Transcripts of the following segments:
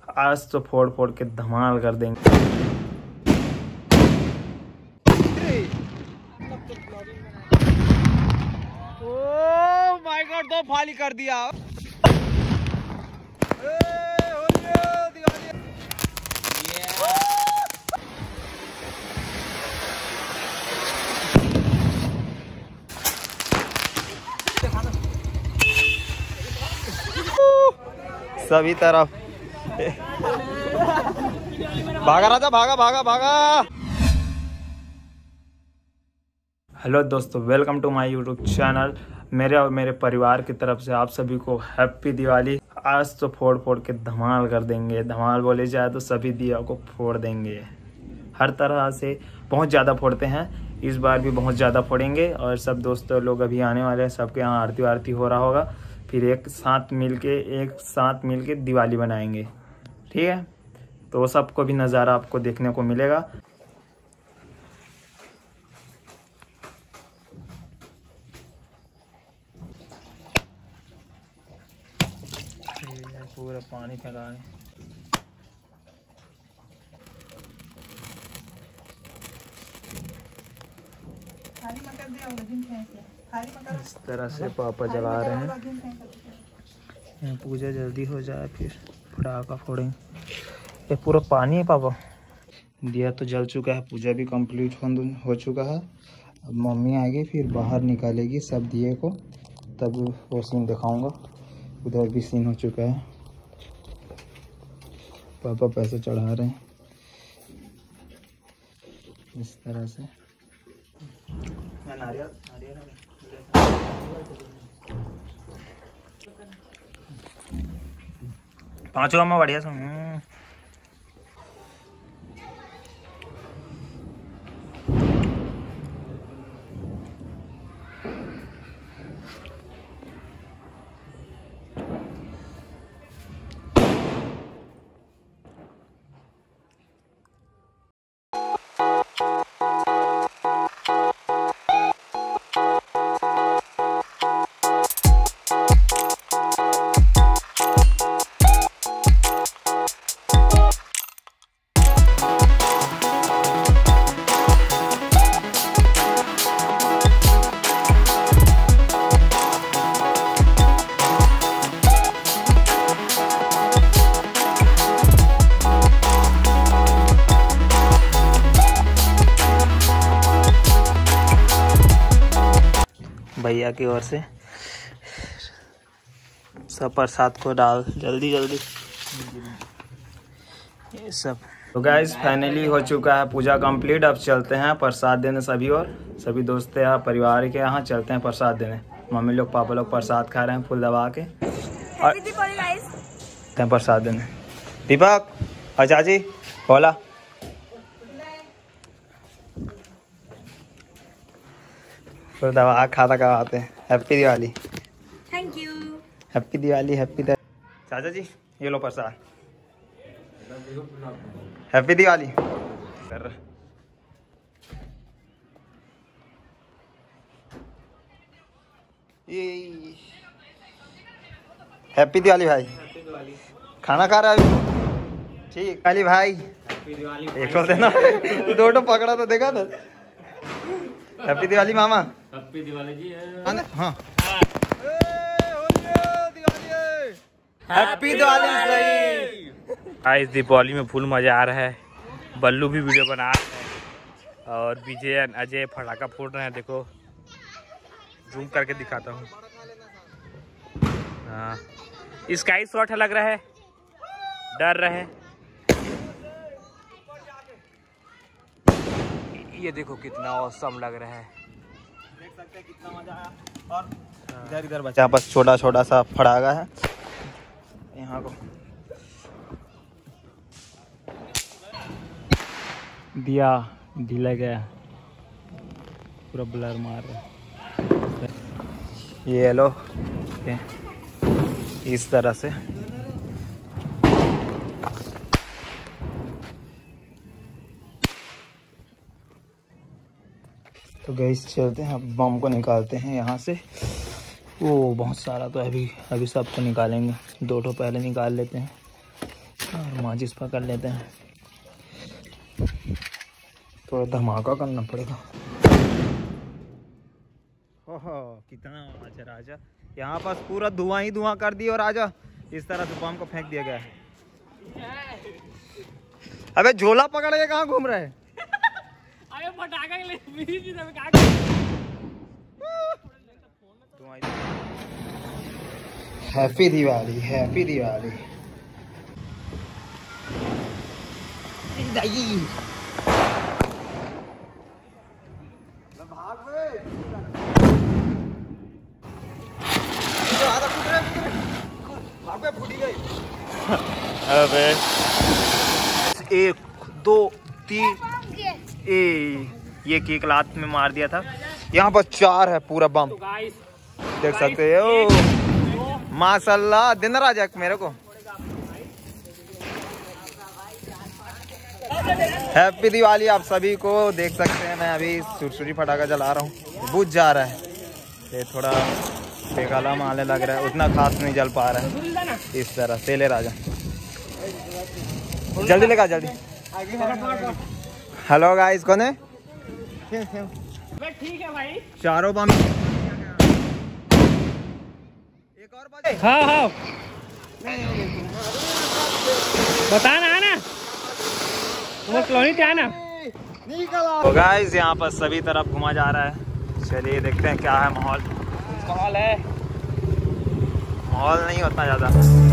आज तो फोड़ फोड़ के धमाल कर देंगे। ओह माय गॉड, दो फाली कर दिया। सभी तरफ भागा राजा, भागा भागा भागा। हेलो दोस्तों, welcome to my YouTube channel. मेरे और मेरे परिवार की तरफ से आप सभी को हैप्पी दिवाली। आज तो फोड़ फोड़ के धमाल कर देंगे। धमाल बोले जाए तो सभी दिया को फोड़ देंगे। हर तरह से बहुत ज़्यादा फोड़ते हैं, इस बार भी बहुत ज़्यादा फोड़ेंगे। और सब दोस्तों लोग अभी आने वाले हैं, सबके यहाँ आरती वारती हो रहा होगा। फिर एक साथ मिलके दिवाली बनाएंगे, ठीक है। तो सबको भी नज़ारा आपको देखने को मिलेगा। पूरा पानी फैला है। इस तरह से पापा जला रहे हैं। पूजा जल्दी हो जाए फिर पटाखा फोड़ेंगे। ये पूरा पानी है पापा। दिया तो जल चुका है, पूजा भी कंप्लीट हो चुका है। अब मम्मी आएगी फिर बाहर निकालेगी सब दिए को, तब वो सीन दिखाऊंगा। उधर भी सीन हो चुका है। पापा पैसे चढ़ा रहे हैं इस तरह से। पांचों में बढ़िया सा भैया की ओर से सब प्रसाद को डाल जल्दी जल्दी ये सब। तो गाइस फाइनली हो चुका है पूजा कंप्लीट। अब चलते हैं प्रसाद देने सभी, और सभी दोस्त यहाँ परिवार के यहाँ चलते हैं प्रसाद देने। मम्मी लोग पापा लोग प्रसाद खा रहे हैं फूल दबा के, और प्रसाद देने। दीपक और चाची बोला फिर दवा खाता करवाते हैं। Happy Diwali. Thank you. Happy Diwali. Happy चाचा जी ये लो प्रसाद। हैप्पी दिवाली। ये हैप्पी दिवाली भाई। खाना खा रहा है ठीक। दिवाली भाई। एक और देना दो पकड़ा तो देखा था। हैप्पी दिवाली मामा। हैप्पी दिवाली जी। हाँ हैप्पी दिवाली सही। इस दीपावली में फुल मजा आ रहा है। बल्लू भी वीडियो बना रहे हैं और विजय अजय फटाखा फोड़ रहे हैं। देखो जूम करके दिखाता हूँ। हाँ स्काई शॉट लग रहा है, डर रहे। ये देखो कितना औसम लग रहा है। देख सकते हैं कितना मजा आया। और इधर इधर बचा बस छोटा छोटा सा फड़ागा है यहाँ को। दिया ढीला गया, पूरा ब्लर मार रहा। ये लो इस तरह से। तो गैस चलते हैं, अब बम को निकालते हैं यहाँ से। वो बहुत सारा तो अभी सबको निकालेंगे। दो ठो पहले निकाल लेते हैं, माचिस पकड़ लेते हैं, तो धमाका करना पड़ेगा। ओहो कितना अच्छा राजा, यहाँ पास पूरा धुआं ही धुआं कर दिया और राजा इस तरह से बम को फेंक दिया गया है। अबे झोला पकड़ के कहाँ घूम रहे हैं? अबे पटाखा के लिए हैप्पी दिवाली, हैप्पी दिवाली। अबे 1 2 3 ये केक लात में मार दिया था। यहाँ पर 4 है पूरा बम, देख सकते हो। माशाल्लाह दिन राजा मेरे को। हैप्पी दिवाली आप सभी को। देख सकते हैं मैं अभी सुरसुरी फटाखा जला रहा हूँ, बुझ जा रहा है। ये थोड़ा बेकाला माले लग रहा है, उतना खास नहीं जल पा रहा है। इस तरह से ले राजा, जल्दी लेगा जल्दी। हेलो गाइस, कौन है? ठीक है भाई, चारों बम। एक और बजे। हाँ हाँ बता ना आना, वो कॉलोनी पे आना। तो गाइस यहाँ पर सभी तरफ घुमा जा रहा है। चलिए देखते हैं क्या है माहौल। माहौल है, माहौल नहीं उतना ज्यादा।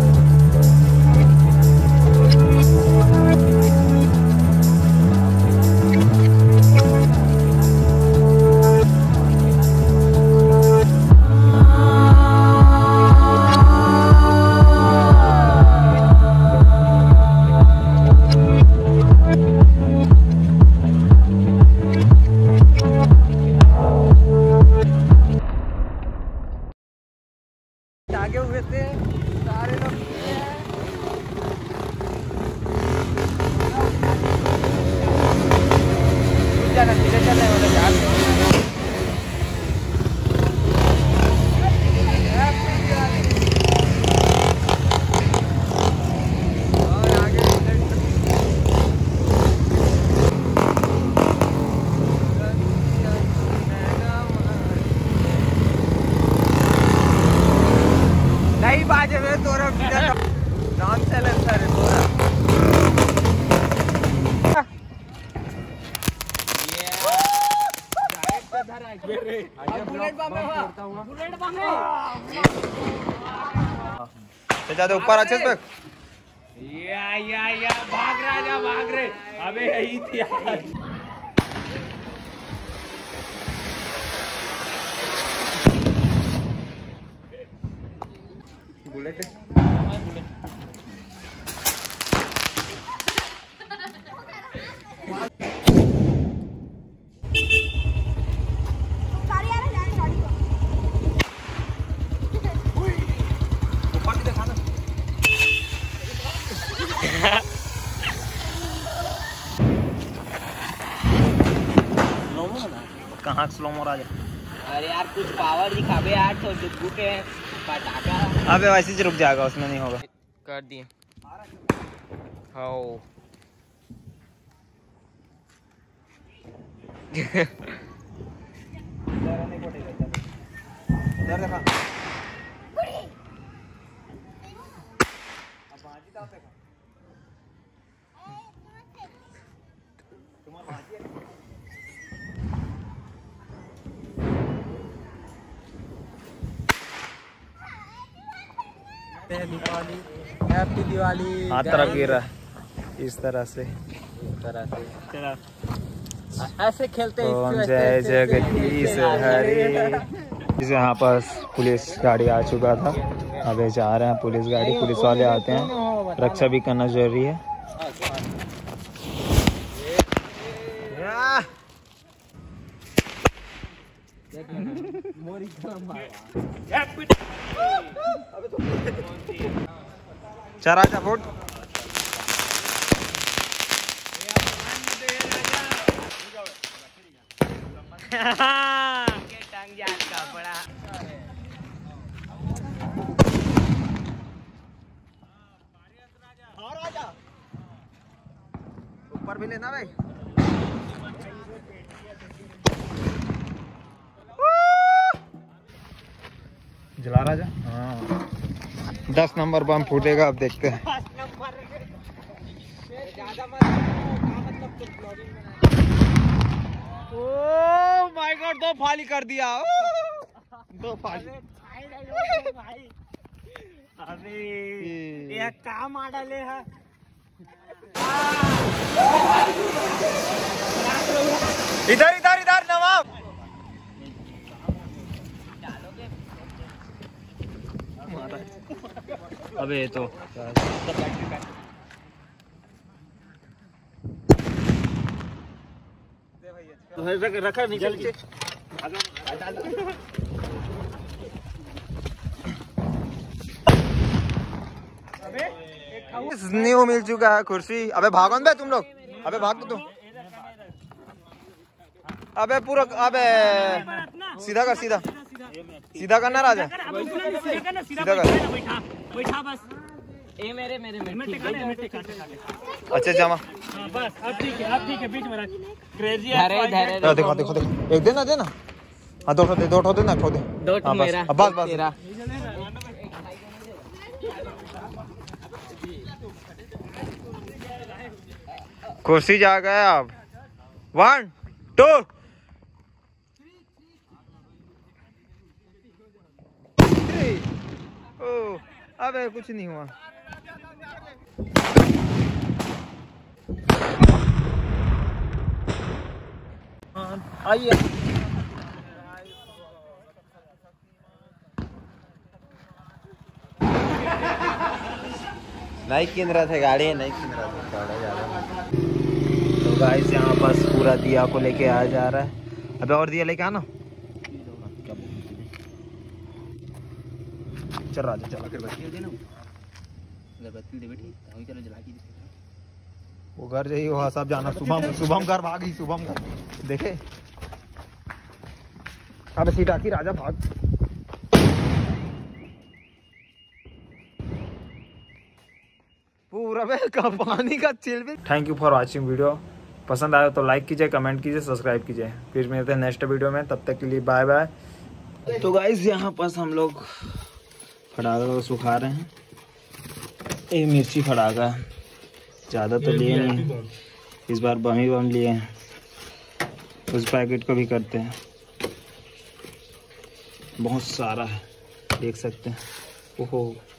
आगे हुए थे सारे लोग। जाना धीरे चलना है वाला चार। और आगे नहीं बाजे में तोरा नॉन सैलेंसर है तोरा। बुलेट बम है, बुलेट बम है। ज्यादा ऊपर अच्छे से या भाग राजा भाग रहे। अबे यही थी यार। बुलेट कहाँ स्लो राजा। अरे यार कुछ पावर दिखावे यार, तो डुब्बू के पटाखा। अबे वैसे ही रुक जाएगा, उसमें नहीं होगा। कर दिए। हाँ हैप्पी दिवाली। हाथ तरफ गिर रहा है इस तरह से, ऐसे खेलते हैं। जय जगदीश हरे। यहाँ पर पुलिस गाड़ी आ चुका था, अबे जा रहे हैं पुलिस गाड़ी। पुलिस वाले आते हैं, रक्षा भी करना जरूरी है। चार आजा फुट। टांग जात का बड़ा। हाँ राजा। और भी लेना भाई। जला राजा। हाँ 10 नंबर बम फूटेगा, अब देखते हैं। ओह माय गॉड, 2 फाली कर दिया। 2 फाली। अरे ये काम आ डाले है। इधर इधर इधर नवाब। अबे तो रखा निकल के न्यू मिल चुका है कुर्सी। अबे भागो बे तुम लोग, अबे भाग तुम। अबे पूरा, अबे सीधा कर, सीधा सीधा करना राजा, सीधा कर। बैठा बस। ए मेरे अच्छे जमा। बस अब ठीक है, अब ठीक है। बीच में रख। क्रेजी है। देखो देखो देखो, एक देना देना। हाँ 2 ठो दे, 2 ठो देना, ठो दे। 2 ठो मेरा, बस बस। कुर्सी जा गया अब। 1 2 3। ओह अबे कुछ नहीं हुआ। आइए। नहीं किन रहा थे गाड़ी, नहीं किन रहा था। तो गाइस यहाँ बस पूरा दिया को लेके आ जा रहा है। अबे और दिया लेके आना। चल राजा चला कर वो घर जाइए, वहाँ सब जाना। शुभम घर भागी, शुभम घर देखे। अबे सीट आकी राजा भाग। पूरा का पानी का चिल भी। Thank you for watching video. पसंद आया तो लाइक कीजिए, कमेंट कीजिए, सब्सक्राइब कीजिए। फिर मिलते हैं नेक्स्ट वीडियो में, तब तक के लिए बाय बाय। तो गाइस यहाँ पास हम लोग फटाखा को सुखा रहे हैं। ये मिर्ची फटाखा ज़्यादा तो लिए नहीं, इस बार बम ही बम लिए हैं। उस पैकेट को भी करते हैं, बहुत सारा है, देख सकते हैं। ओहो